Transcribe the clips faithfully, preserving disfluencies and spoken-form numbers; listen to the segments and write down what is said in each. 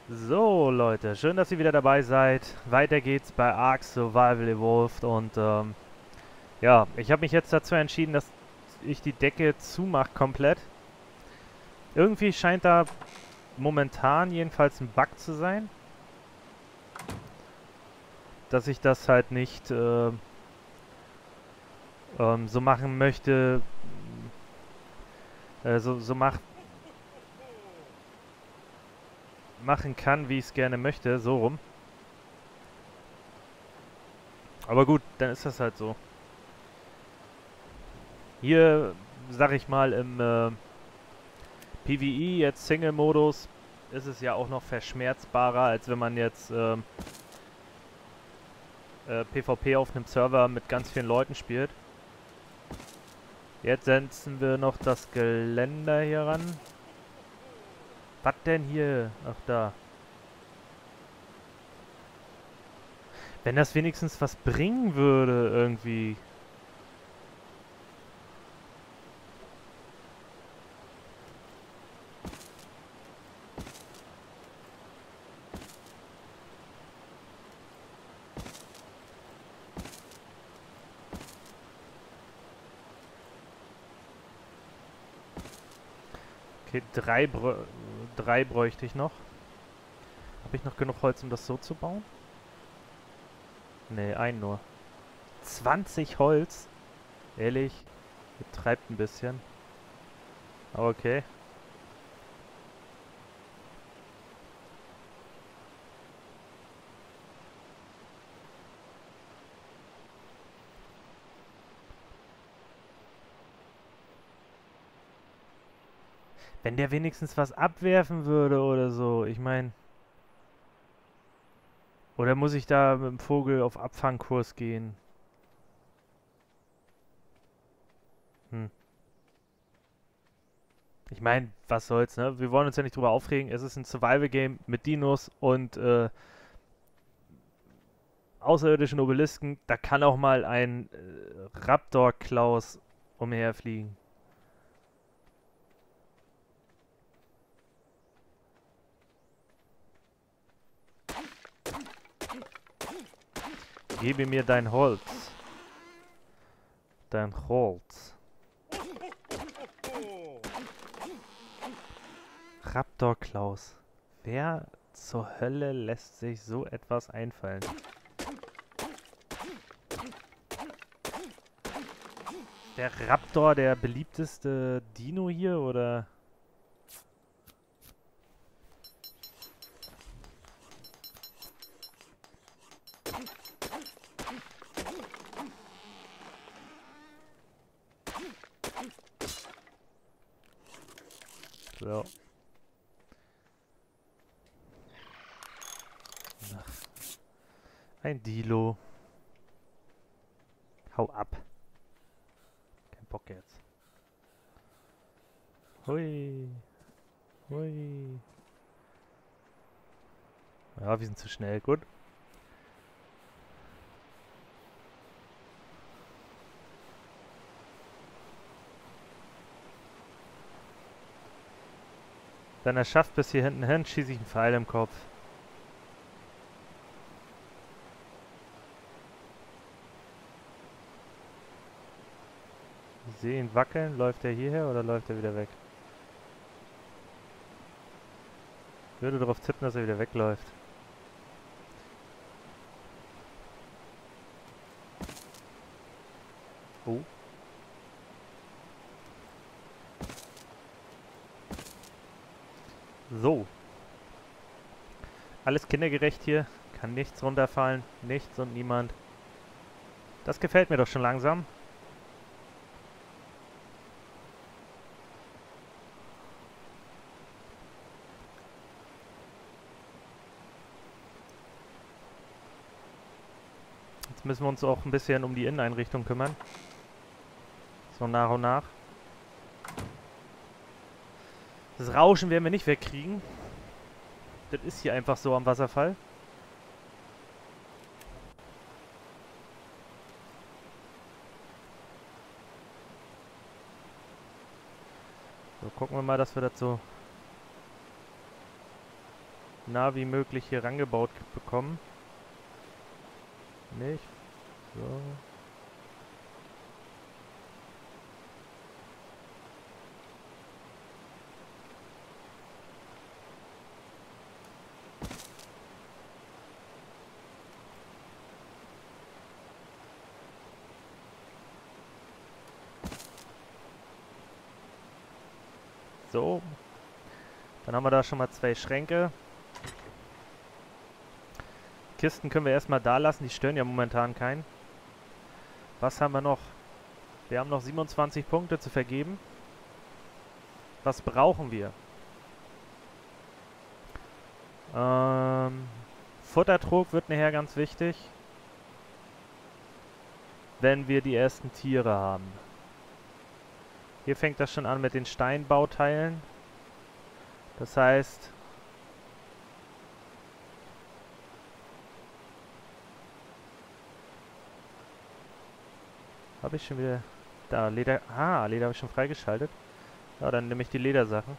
So Leute, schön, dass ihr wieder dabei seid. Weiter geht's bei Ark Survival Evolved und ähm, ja, ich habe mich jetzt dazu entschieden, dass ich die Decke zumache komplett. Irgendwie scheint da momentan jedenfalls ein Bug zu sein, dass ich das halt nicht äh, ähm, so machen möchte, äh, so, so mach, machen kann, wie ich es gerne möchte, so rum. Aber gut, dann ist das halt so. Hier, sag ich mal, im äh, PvE, jetzt Single-Modus, ist es ja auch noch verschmerzbarer, als wenn man jetzt ähm, äh, PvP auf einem Server mit ganz vielen Leuten spielt. Jetzt setzen wir noch das Geländer hier ran. Was denn hier? Ach, da. Wenn das wenigstens was bringen würde, irgendwie. Okay, drei, brö drei bräuchte ich noch. Habe ich noch genug Holz, um das so zu bauen? Ne, ein nur. zwanzig Holz? Ehrlich? Betreibt ein bisschen. Aber okay. Wenn der wenigstens was abwerfen würde oder so. Ich meine. Oder muss ich da mit dem Vogel auf Abfangkurs gehen? Hm. Ich meine, was soll's, ne? Wir wollen uns ja nicht drüber aufregen. Es ist ein Survival-Game mit Dinos und äh, außerirdischen Obelisken. Da kann auch mal ein äh, Raptor-Klaus umherfliegen. Gebe mir dein Holz. Dein Holz. Raptor Klaus. Wer zur Hölle lässt sich so etwas einfallen? Der Raptor der beliebteste Dino hier, oder? So. Ein Dilo. Hau ab. Kein Bock jetzt. Hui. Hui. Ja, wir sind zu schnell. Gut. Wenn er schafft bis hier hinten hin, schieße ich einen Pfeil im Kopf. Ich sehe ihn wackeln. Läuft er hierher oder läuft er wieder weg? Ich würde darauf tippen, dass er wieder wegläuft. Oh. So. Alles kindergerecht hier. Kann nichts runterfallen. Nichts und niemand. Das gefällt mir doch schon langsam. Jetzt müssen wir uns auch ein bisschen um die Inneneinrichtung kümmern. So nach und nach. Das Rauschen werden wir nicht wegkriegen. Das ist hier einfach so am Wasserfall. So, gucken wir mal, dass wir das so... nah wie möglich hier rangebaut bekommen. Nicht? So. So. Dann haben wir da schon mal zwei Schränke. Kisten können wir erstmal da lassen, die stören ja momentan keinen. Was haben wir noch? Wir haben noch siebenundzwanzig Punkte zu vergeben. Was brauchen wir? Ähm, Futtertrog wird nachher ganz wichtig, wenn wir die ersten Tiere haben. Hier fängt das schon an mit den Steinbauteilen. Das heißt, habe ich schon wieder... Da, Leder... Ah, Leder habe ich schon freigeschaltet. Ja, dann nehme ich die Ledersachen.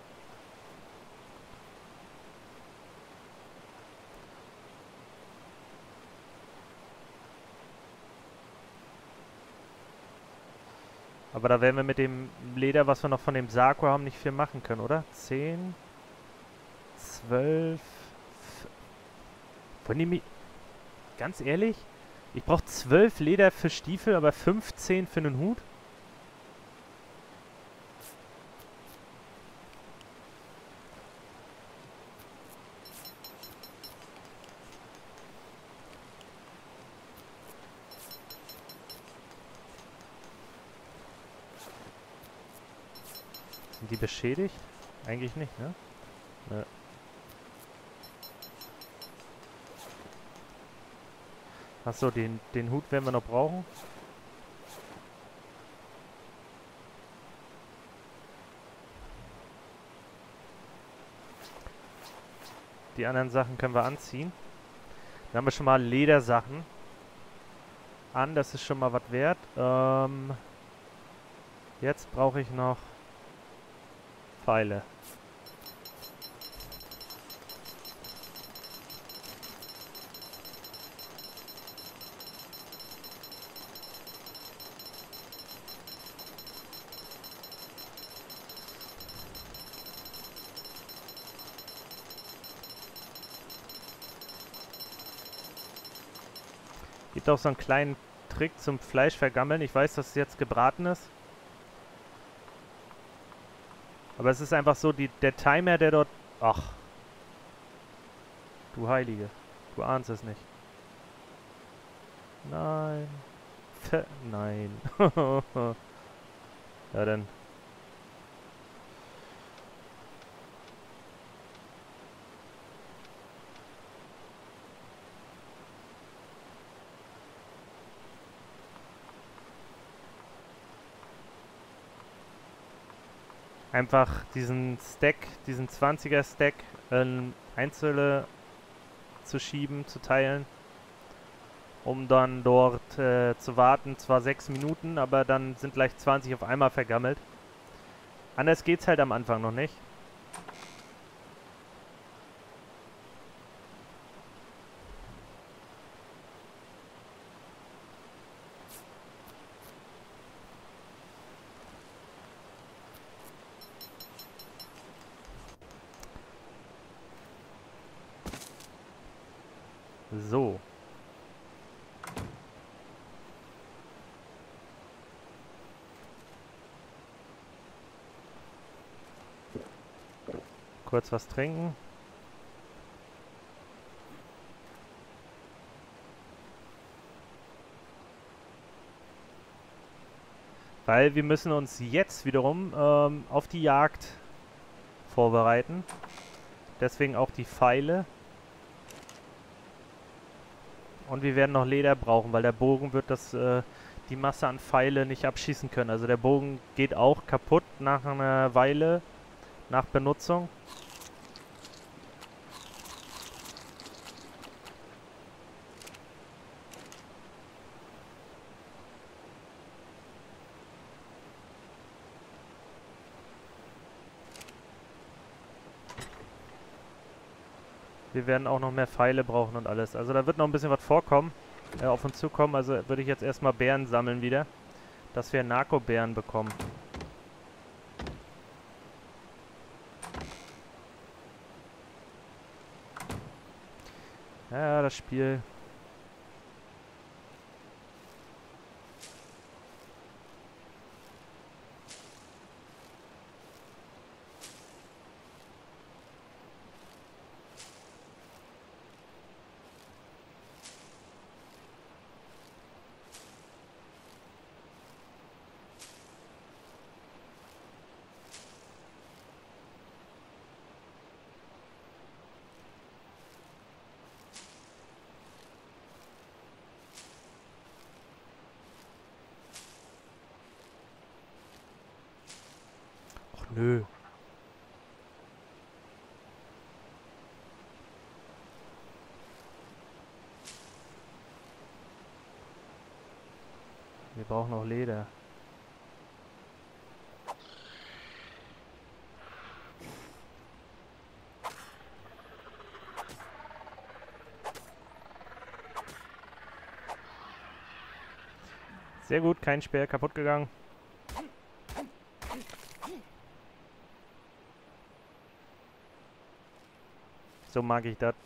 Aber da werden wir mit dem Leder, was wir noch von dem Sarko haben, nicht viel machen können, oder? zehn, zwölf... Von dem... Ganz ehrlich? Ich brauche zwölf Leder für Stiefel, aber fünfzehn für einen Hut? Sind die beschädigt? Eigentlich nicht, ne? Ne. Achso, den, den Hut werden wir noch brauchen. Die anderen Sachen können wir anziehen. Dann haben wir schon mal Ledersachen an, das ist schon mal was wert. Ähm, jetzt brauche ich noch Pfeile. Gibt auch so einen kleinen Trick zum Fleisch vergammeln. Ich weiß, dass es jetzt gebraten ist. Aber es ist einfach so, die, der Timer, der dort... Ach. Du Heilige. Du ahnst es nicht. Nein. Ver Nein. Ja, dann... Einfach diesen Stack, diesen zwanziger Stack in Einzelne zu schieben, zu teilen, um dann dort äh, zu warten. Zwar sechs Minuten, aber dann sind gleich zwanzig auf einmal vergammelt. Anders geht's halt am Anfang noch nicht. So. Kurz was trinken. Weil wir müssen uns jetzt wiederum ähm, auf die Jagd vorbereiten. Deswegen auch die Pfeile. Und wir werden noch Leder brauchen, weil der Bogen wird das, äh, die Masse an Pfeile nicht abschießen können. Also der Bogen geht auch kaputt nach einer Weile, nach Benutzung. Wir werden auch noch mehr Pfeile brauchen und alles. Also da wird noch ein bisschen was vorkommen, äh, auf uns zukommen. Also würde ich jetzt erstmal Beeren sammeln wieder, dass wir Narko-Beeren bekommen. Ja, das Spiel. Och nö. Wir brauchen noch Leder. Sehr gut, kein Speer kaputt gegangen. So mag ich das.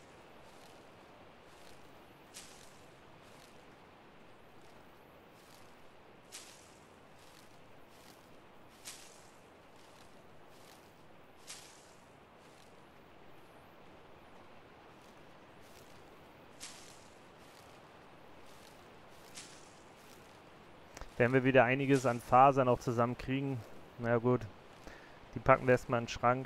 Werden wir wieder einiges an Fasern auch zusammenkriegen. Na gut, die packen wir erstmal in den Schrank.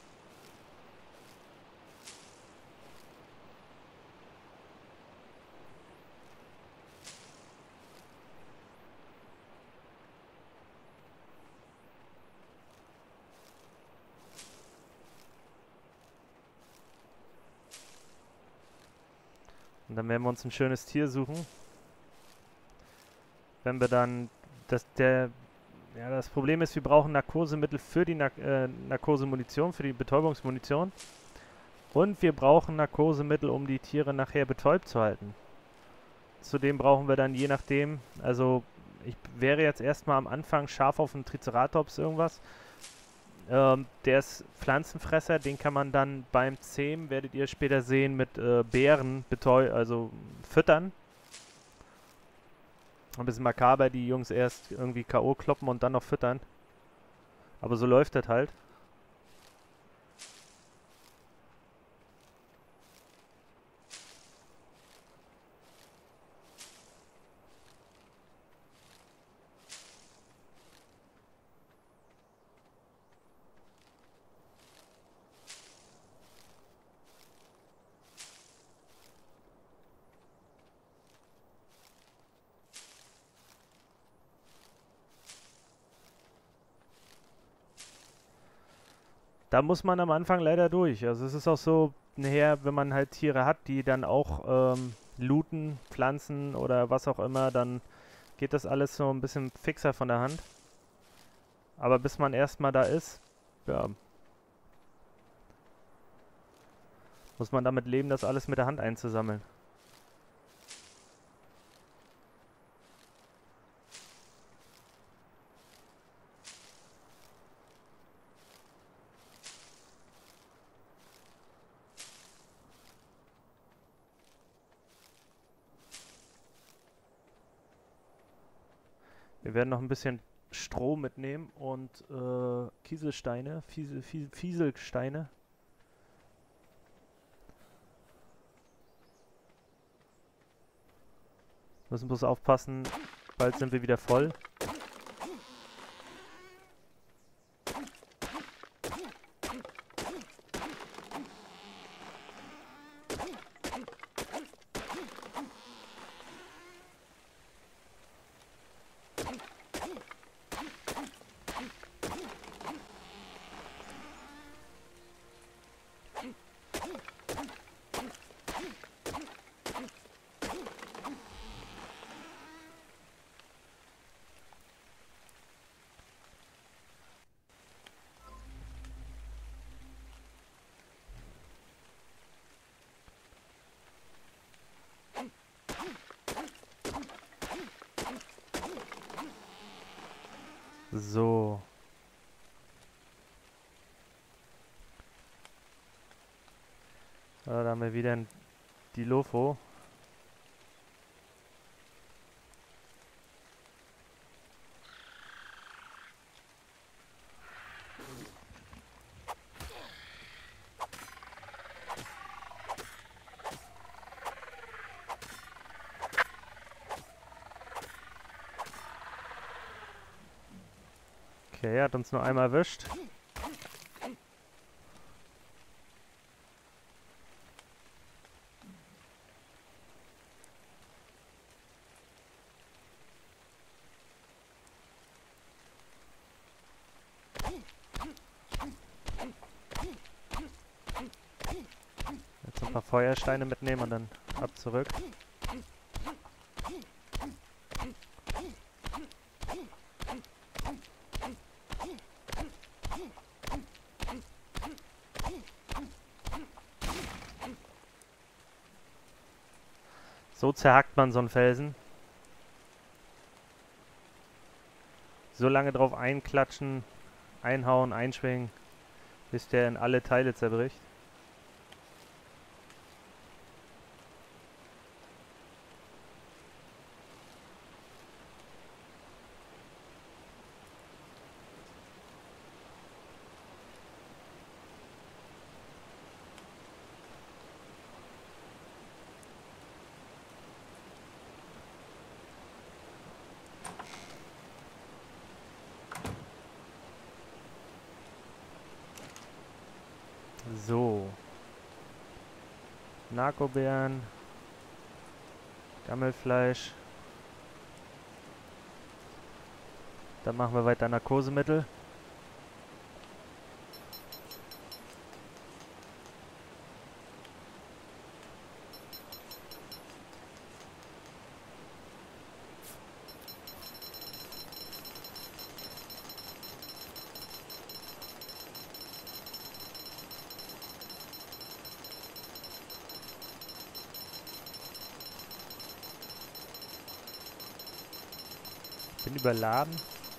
Und dann werden wir uns ein schönes Tier suchen. Wenn wir dann, das, der, ja, das Problem ist, wir brauchen Narkosemittel für die Nar äh, Narkosemunition, für die Betäubungsmunition. Und wir brauchen Narkosemittel, um die Tiere nachher betäubt zu halten. Zudem brauchen wir dann je nachdem, also ich wäre jetzt erstmal am Anfang scharf auf einen Triceratops irgendwas. Ähm, der ist Pflanzenfresser, den kann man dann beim Zähmen, werdet ihr später sehen, mit äh, Beeren betäuben, also füttern. Ein bisschen makaber, die Jungs erst irgendwie K O kloppen und dann noch füttern. Aber so läuft das halt. Da muss man am Anfang leider durch. Also es ist auch so, nachher, wenn man halt Tiere hat, die dann auch ähm, looten, pflanzen oder was auch immer, dann geht das alles so ein bisschen fixer von der Hand. Aber bis man erstmal da ist, ja, muss man damit leben, das alles mit der Hand einzusammeln. Wir werden noch ein bisschen Stroh mitnehmen und äh, Kieselsteine, Fiesel, Fiesel, Fieselsteine. Müssen bloß aufpassen, bald sind wir wieder voll. So. Ja, da haben wir wieder die Lofo. Okay, er hat uns nur einmal erwischt. Jetzt ein paar Feuersteine mitnehmen und dann ab zurück. So zerhackt man so einen Felsen. So lange drauf einklatschen, einhauen, einschwingen, bis der in alle Teile zerbricht. So. Narkobeeren. Gammelfleisch. Dann machen wir weiter Narkosemittel. Bin überladen.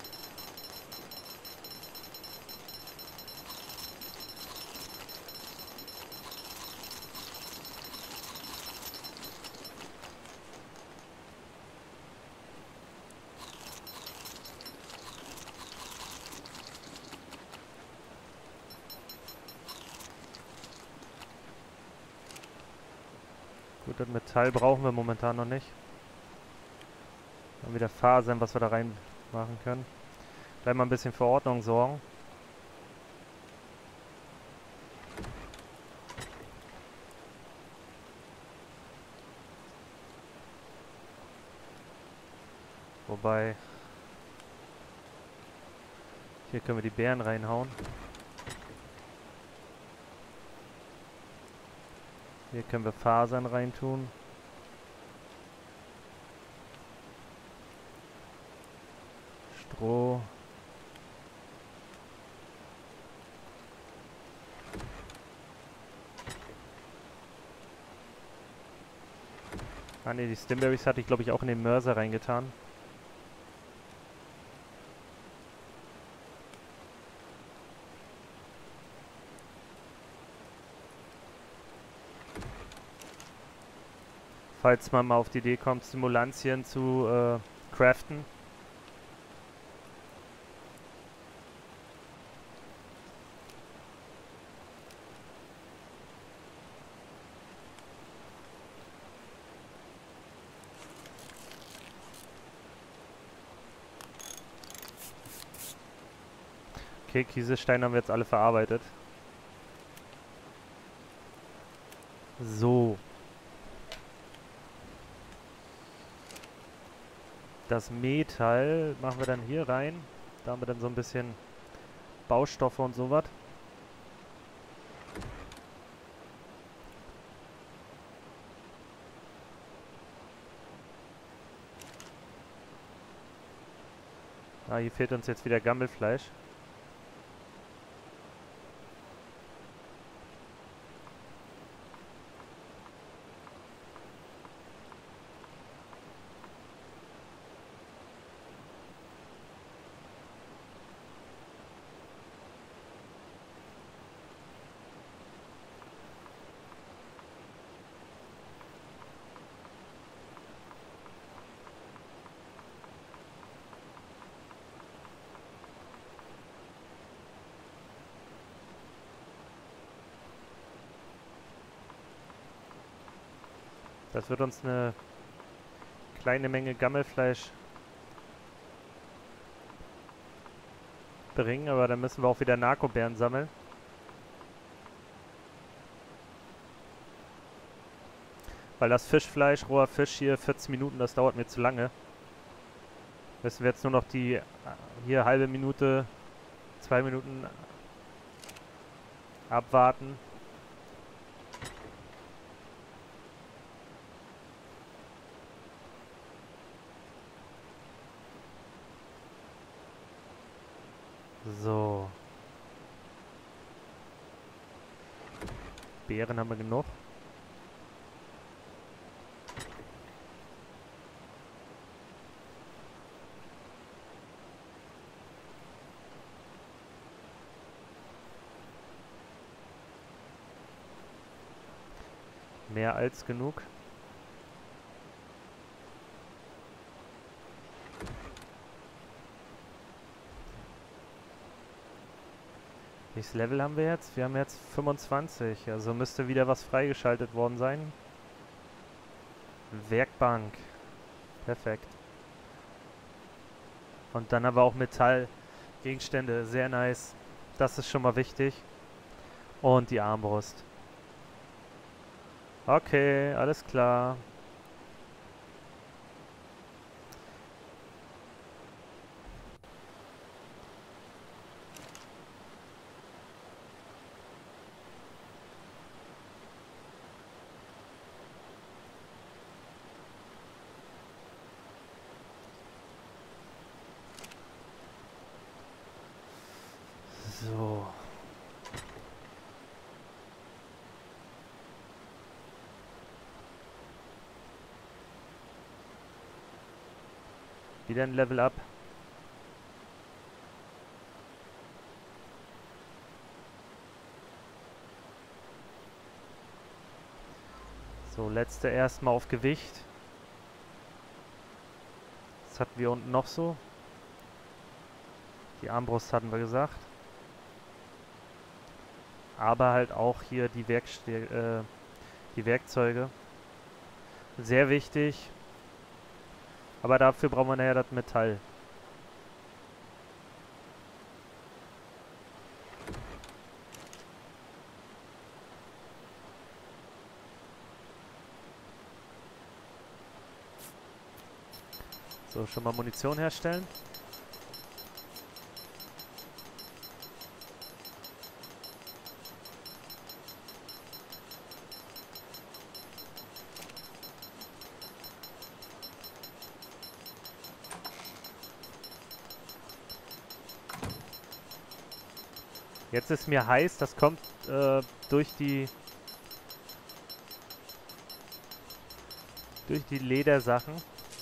Gut, das Metall brauchen wir momentan noch nicht. Dann wieder Fasern, was wir da rein machen können. Gleich mal ein bisschen für Ordnung sorgen. Wobei, hier können wir die Beeren reinhauen. Hier können wir Fasern reintun. Stroh. Ah ne, die Stimberries hatte ich glaube ich auch in den Mörser reingetan. Falls man mal auf die Idee kommt, Stimulantien zu äh, craften. Okay, Kieselsteine haben wir jetzt alle verarbeitet. So. Das Metall machen wir dann hier rein. Da haben wir dann so ein bisschen Baustoffe und sowas. Ah, hier fehlt uns jetzt wieder Gammelfleisch. Das wird uns eine kleine Menge Gammelfleisch bringen, aber dann müssen wir auch wieder Narkobeeren sammeln. Weil das Fischfleisch, roher Fisch hier, vierzehn Minuten, das dauert mir zu lange. Müssen wir jetzt nur noch die hier halbe Minute, zwei Minuten abwarten. So. Beeren haben wir genug. Mehr als genug. Welches Level haben wir jetzt? Wir haben jetzt fünfundzwanzig, also müsste wieder was freigeschaltet worden sein. Werkbank. Perfekt. Und dann aber auch Metallgegenstände. Sehr nice. Das ist schon mal wichtig. Und die Armbrust. Okay, alles klar. So. Wieder ein Level up. So, letzte erstmal auf Gewicht. Was hatten wir unten noch so? Die Armbrust hatten wir gesagt. Aber halt auch hier die, Werkste äh, die Werkzeuge. Sehr wichtig. Aber dafür brauchen wir nachher das Metall. So, schon mal Munition herstellen. Jetzt ist mir heiß, das kommt äh, durch die durch die Ledersachen.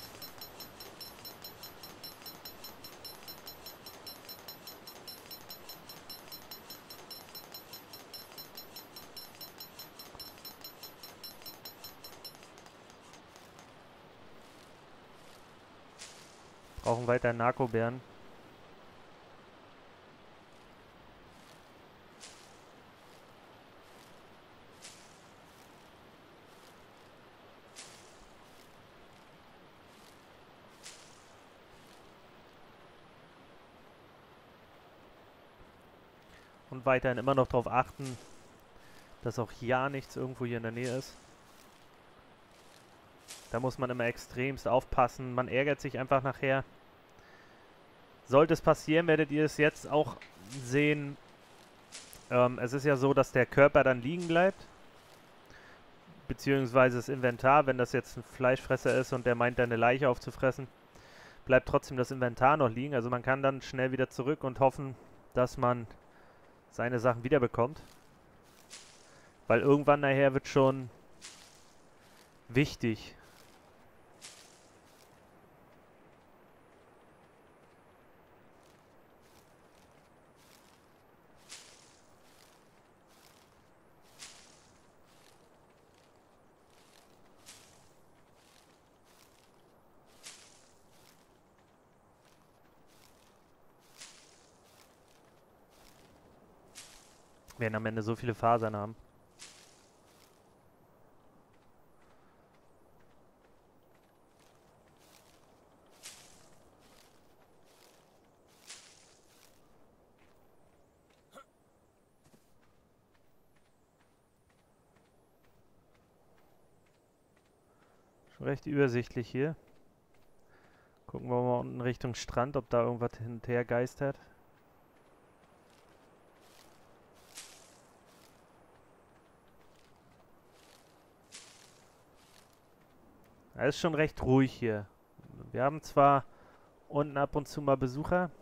Brauchen weiter Narkobeeren. Und weiterhin immer noch darauf achten, dass auch ja nichts irgendwo hier in der Nähe ist. Da muss man immer extremst aufpassen. Man ärgert sich einfach nachher. Sollte es passieren, werdet ihr es jetzt auch sehen. Ähm, es ist ja so, dass der Körper dann liegen bleibt. Beziehungsweise das Inventar, wenn das jetzt ein Fleischfresser ist und der meint, eine Leiche aufzufressen, bleibt trotzdem das Inventar noch liegen. Also man kann dann schnell wieder zurück und hoffen, dass man seine Sachen wiederbekommt. Weil irgendwann nachher wird schon wichtig. Wir werden am Ende so viele Fasern haben. recht übersichtlich hier. Gucken wir mal unten Richtung Strand, ob da irgendwas hin und her geistert. Es ist schon recht ruhig hier. Wir haben zwar unten ab und zu mal Besucher,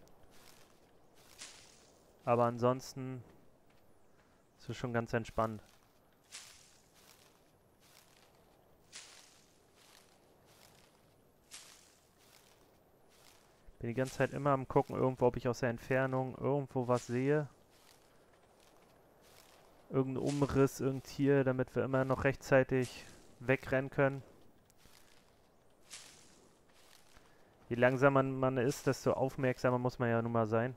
aber ansonsten ist es schon ganz entspannt. Bin die ganze Zeit immer am gucken, irgendwo, ob ich aus der Entfernung irgendwo was sehe. Irgendein Umriss, irgendein Tier, damit wir immer noch rechtzeitig wegrennen können. Je langsamer man ist, desto aufmerksamer muss man ja nun mal sein.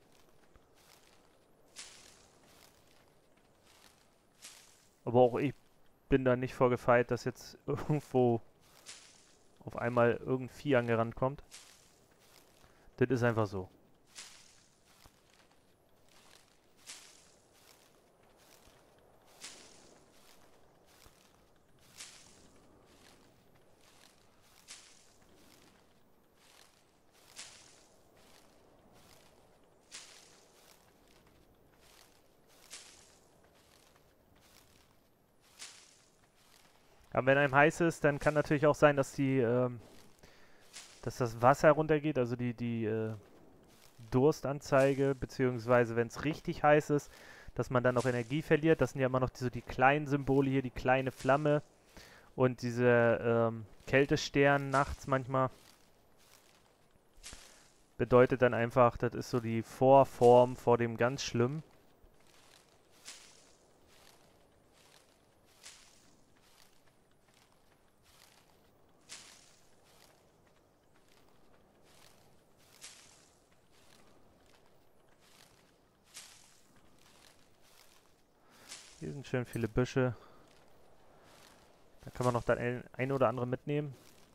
Aber auch ich bin da nicht vorgefeit, dass jetzt irgendwo auf einmal irgendein Vieh angerannt kommt. Das ist einfach so. Aber wenn einem heiß ist, dann kann natürlich auch sein, dass die, ähm, dass das Wasser runtergeht, also die, die äh, Durstanzeige, beziehungsweise wenn es richtig heiß ist, dass man dann auch Energie verliert. Das sind ja immer noch die, so die kleinen Symbole hier, die kleine Flamme und diese ähm, Kältestern nachts manchmal. Bedeutet dann einfach, das ist so die Vorform vor dem ganz Schlimmen. Hier sind schön viele Büsche. Da kann man noch das ein, ein oder andere mitnehmen.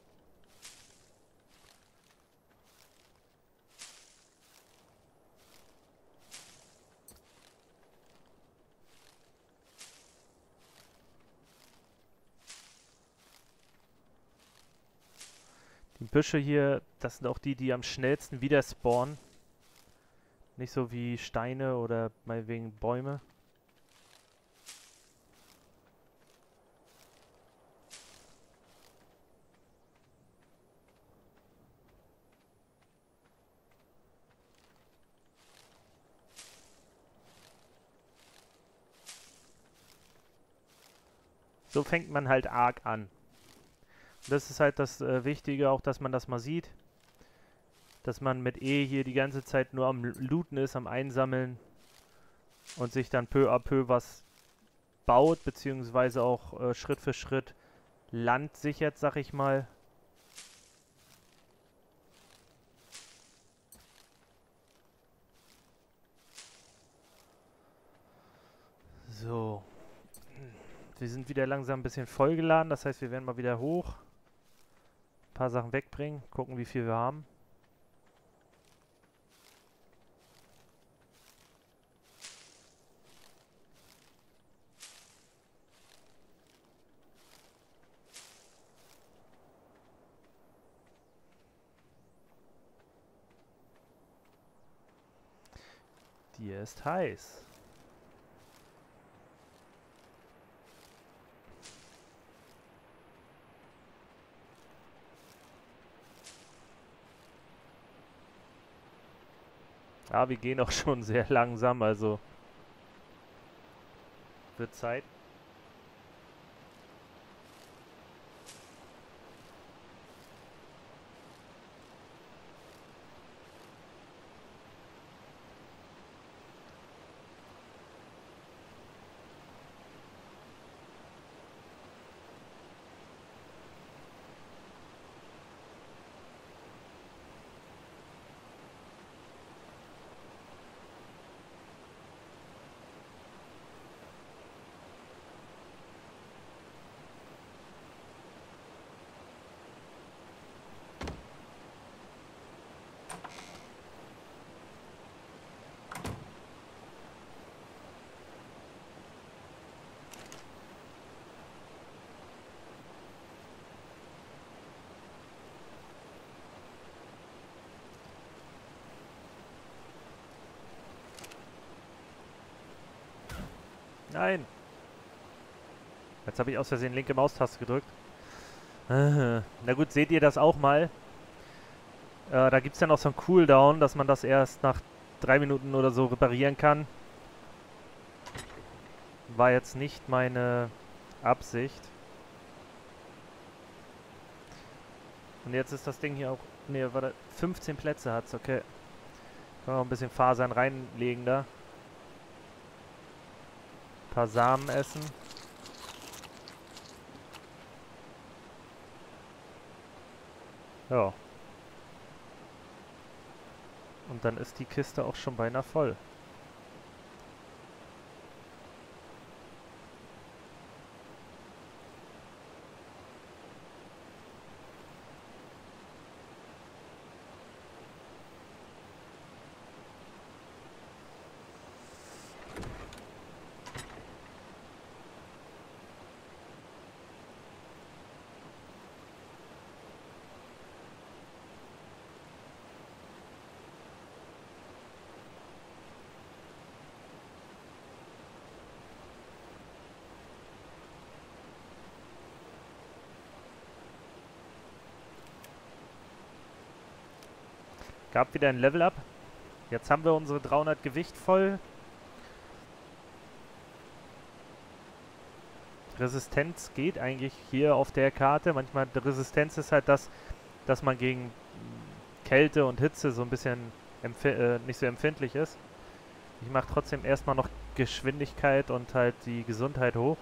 Die Büsche hier, das sind auch die, die am schnellsten wieder spawnen. Nicht so wie Steine oder meinetwegen Bäume. So fängt man halt arg an. Und das ist halt das äh, Wichtige, auch dass man das mal sieht. Dass man mit E hier die ganze Zeit nur am Looten ist, am Einsammeln. Und sich dann peu à peu was baut, beziehungsweise auch äh, Schritt für Schritt Land sichert, sag ich mal. So. Wir sind wieder langsam ein bisschen vollgeladen, das heißt, wir werden mal wieder hoch. Ein paar Sachen wegbringen, gucken, wie viel wir haben. Dir ist heiß. Ja, wir gehen auch schon sehr langsam, also wird Zeit. Nein. Jetzt habe ich aus Versehen linke Maustaste gedrückt. Äh, na gut, seht ihr das auch mal? Äh, da gibt es ja noch so einen Cooldown, dass man das erst nach drei Minuten oder so reparieren kann. War jetzt nicht meine Absicht. Und jetzt ist das Ding hier auch... Ne, warte, fünfzehn Plätze hat's, okay. Können wir noch ein bisschen Fasern reinlegen da. Ein paar Samen essen. Ja. Und dann ist die Kiste auch schon beinahe voll. Gab wieder ein Level-Up. Jetzt haben wir unsere dreihundert Gewicht voll. Resistenz geht eigentlich hier auf der Karte. Manchmal, die Resistenz ist halt das, dass man gegen Kälte und Hitze so ein bisschen äh, nicht so empfindlich ist. Ich mache trotzdem erstmal noch Geschwindigkeit und halt die Gesundheit hoch.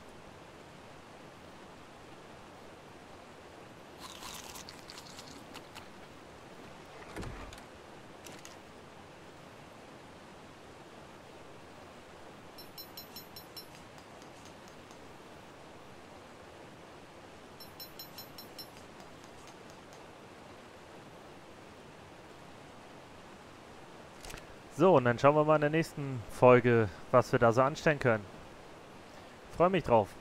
So, und dann schauen wir mal in der nächsten Folge, was wir da so anstellen können. Freue mich drauf.